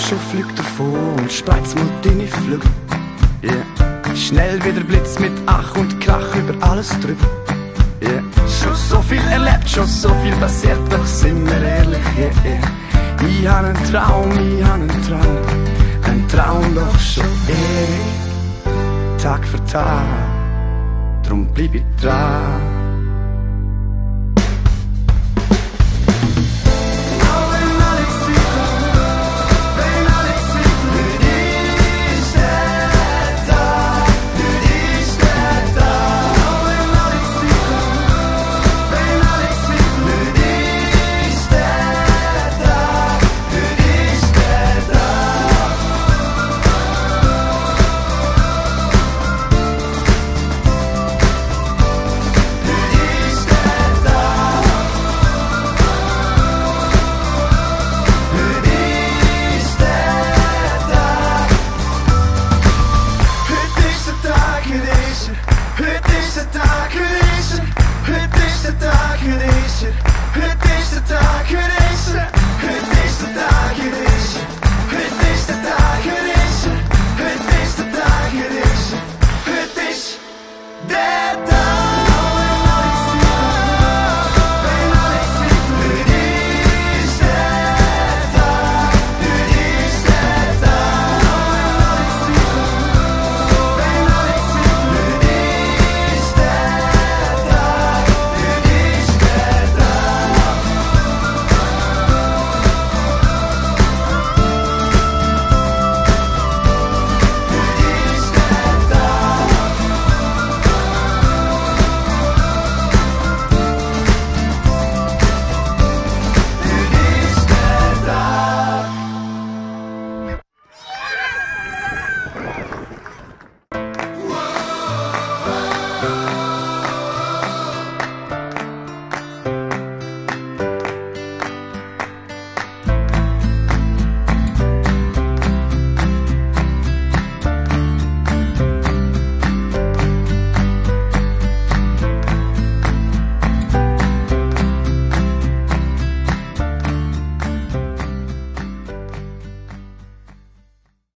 schon fliegt davon und spreiz mal deine Flügel. Yeah. Schnell wie der Blitz mit Ach und Krach über alles drüber. Yeah. Schon so viel erlebt, schon so viel passiert, doch sind wir ehrlich, yeah, yeah. Ich hab einen Traum, ein Traum doch schon ewig, Tag für Tag, drum bleib ich dran.